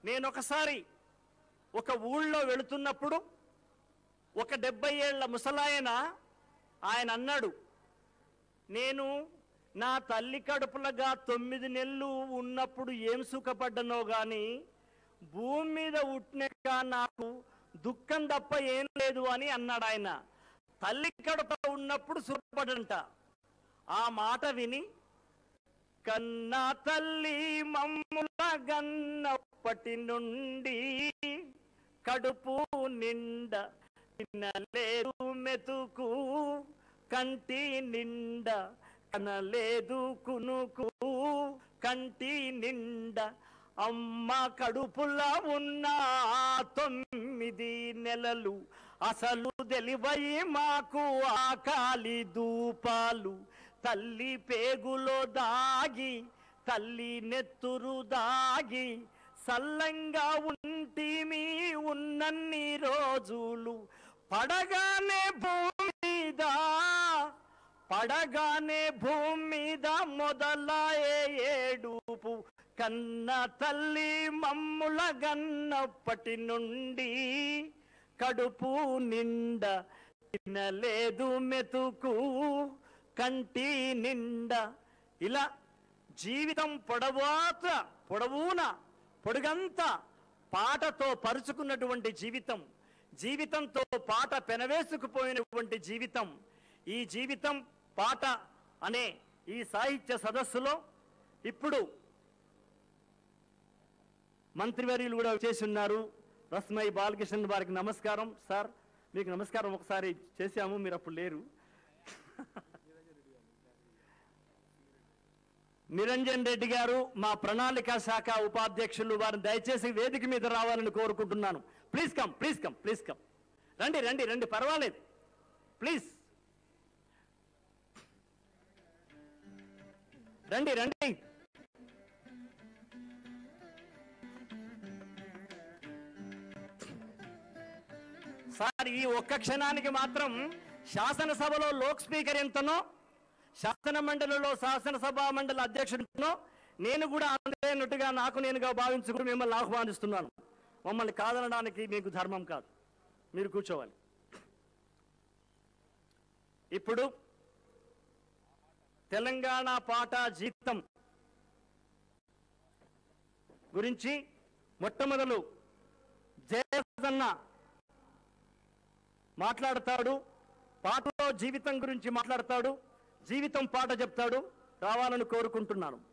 నేను ఒకసారి ఒక ఊళ్ళో వెళుతున్నప్పుడు ఒక 70 ఏళ్ల ముసలాయన ఆయన అన్నాడు, నేను నా తల్లి కడుపులగా 9 నెలలు ఉన్నప్పుడు ఏం సుఖపడ్డనో గాని భూమి మీద ఉట్టినాక నాకు దుఃఖం తప్ప ఏం లేదు అని అన్నాడు ఆయన. తల్లి కడుపులో ఉన్నప్పుడు సుఖపడంట. ఆ మాట విని కన్నా తల్లి మమ్ముల గన్నప్పటి నుండి కడుపు నిండా తినలేదు మెతుకు, కంటి నిండా కనలేదు కునుకు, కంటి నిండా అమ్మ కడుపులా ఉన్న 9 నెలలు అసలు తెలివై మాకు ఆకాలి దూపాలు. తల్లి పేగులో దాగి తల్లి నెత్తురు దాగి సల్లంగా ఉంటిమి ఉన్నన్ని రోజులు. పడగానే భూమి మీద మొదలయ్యే ఏడుపు, కన్న తల్లి మమ్ముల గన్నప్పటి నుండి కడుపు నిండా తినలేదు మెతుకు, కంటి నిండా. ఇలా జీవితం పొడుగంతా పాటతో పరుచుకున్నటువంటి జీవితంతో పాట పెనవేసుకుపోయినటువంటి జీవితం. ఈ జీవితం పాట అనే ఈ సాహిత్య సదస్సులో ఇప్పుడు మంత్రివర్యులు కూడా చేసి ఉన్నారు. రస్మై బాలకృష్ణ వారికి నమస్కారం. సార్ మీకు నమస్కారం ఒకసారి చేశాము, మీరు అప్పుడు లేరు. నిరంజన్ రెడ్డి గారు మా ప్రణాళిక శాఖ ఉపాధ్యక్షులు, వారిని దయచేసి వేదిక మీద రావాలని కోరుకుంటున్నాను. Please come. రండి, పర్వాలేదు, ప్లీజ్ రండి. సార్ ఈ ఒక్క క్షణానికి మాత్రం శాసనసభలో లోక్ స్పీకర్ ఎంతనో, శాసన మండలిలో శాసనసభ మండలి అధ్యక్షుడినో నేను కూడా అందనట్టుగా నాకు నేనుగా భావించుకుని మిమ్మల్ని ఆహ్వానిస్తున్నాను. మమ్మల్ని కాదనడానికి మీకు ధర్మం కాదు, మీరు కూర్చోవాలి. ఇప్పుడు తెలంగాణ పాట జీవితం గురించి మొట్టమొదలు జయన్న మాట్లాడతాడు. పాటలో జీవితం గురించి మాట్లాడతాడు, జీవితం పాట చెప్తాడు. రావాలని కోరుకుంటున్నాను.